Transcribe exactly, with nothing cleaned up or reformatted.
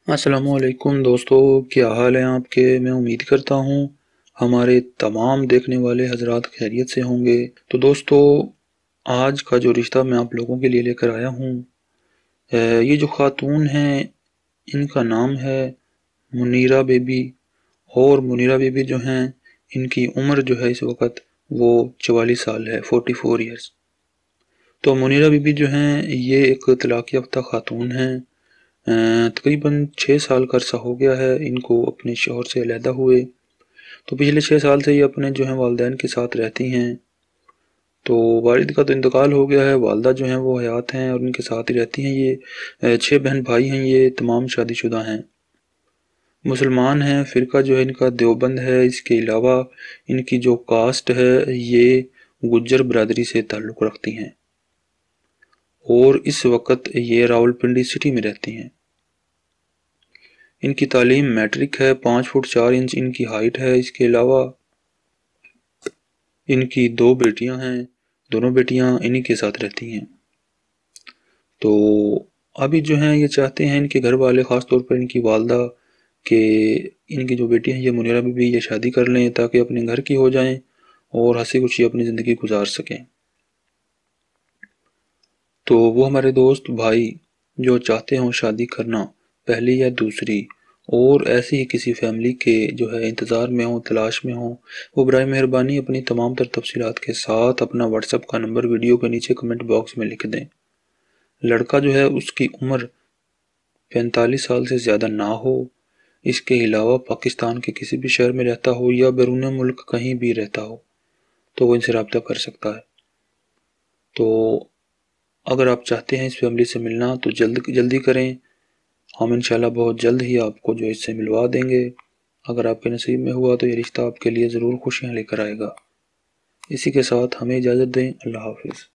السلام علیکم دوستو، کیا حال ہیں آپ کے؟ میں امید کرتا ہوں ہمارے تمام دیکھنے والے حضرات خیریت سے ہوں گے۔ تو دوستو، آج کا جو رشتہ میں آپ لوگوں کے لیے لے کر آیا ہوں، یہ جو خاتون ہیں ان کا نام ہے منیرہ بی بی، اور منیرہ بی بی جو ہیں ان کی عمر جو ہے اس وقت وہ چوالیس سال ہے، فورٹی فور ایئرس۔ تو منیرہ بی بی جو ہیں یہ ایک طلاق یافتہ خاتون ہیں۔ تقریباً چھ سال کا عرصہ ہو گیا ہے ان کو اپنے شوہر سے علیحدہ ہوئے۔ تو پچھلے چھ سال سے یہ اپنے جو ہیں والدین کے ساتھ رہتی ہیں۔ تو والد کا تو انتقال ہو گیا ہے، والدہ جو ہیں وہ حیات ہیں اور ان کے ساتھ ہی رہتی ہیں۔ یہ چھ بہن بھائی ہیں، یہ تمام شادی شدہ ہیں، مسلمان ہیں۔ فرقہ جو ہے ان کا دیوبند ہے۔ اس کے علاوہ ان کی جو کاسٹ ہے یہ گجر برادری سے تعلق رکھتی ہیں، اور اس وقت یہ راولپنڈی سٹی میں رہتی ہیں۔ ان کی تعلیم میٹرک ہے، پانچ فٹ چار انچ ان کی ہائٹ ہے۔ اس کے علاوہ ان کی دو بیٹیاں ہیں، دونوں بیٹیاں انہی کے ساتھ رہتی ہیں۔ تو ابھی جو ہیں یہ چاہتے ہیں ان کے گھر والے، خاص طور پر ان کی والدہ، کہ ان کی جو بیٹی ہیں یہ منیرہ بی بی یہ شادی کر لیں تاکہ اپنے گھر کی ہو جائیں اور ہنسی خوشی اپنی زندگی گزار سکیں۔ تو وہ ہمارے دوست بھائی جو چاہتے ہوں شادی کرنا، پہلی یا دوسری، اور ایسی ہی کسی فیملی کے جو ہے انتظار میں ہوں، تلاش میں ہوں، وہ برائے مہربانی اپنی تمام تر تفصیلات کے ساتھ اپنا واٹس ایپ کا نمبر ویڈیو کے نیچے کمنٹ باکس میں لکھ دیں۔ لڑکا جو ہے اس کی عمر پینتالیس سال سے زیادہ نہ ہو، اس کے علاوہ پاکستان کے کسی بھی شہر میں رہتا ہو یا بیرون ملک کہیں بھی رہتا ہو تو وہ ان سے رابطہ کر سکتا ہے۔ تو اگر آپ چاہتے ہیں اس فیملی سے ملنا تو جلد جلدی کریں، ہم انشاءاللہ بہت جلد ہی آپ کو جو اس سے ملوا دیں گے۔ اگر آپ کے نصیب میں ہوا تو یہ رشتہ آپ کے لیے ضرور خوشیاں لے کر آئے گا۔ اسی کے ساتھ ہمیں اجازت دیں، اللہ حافظ۔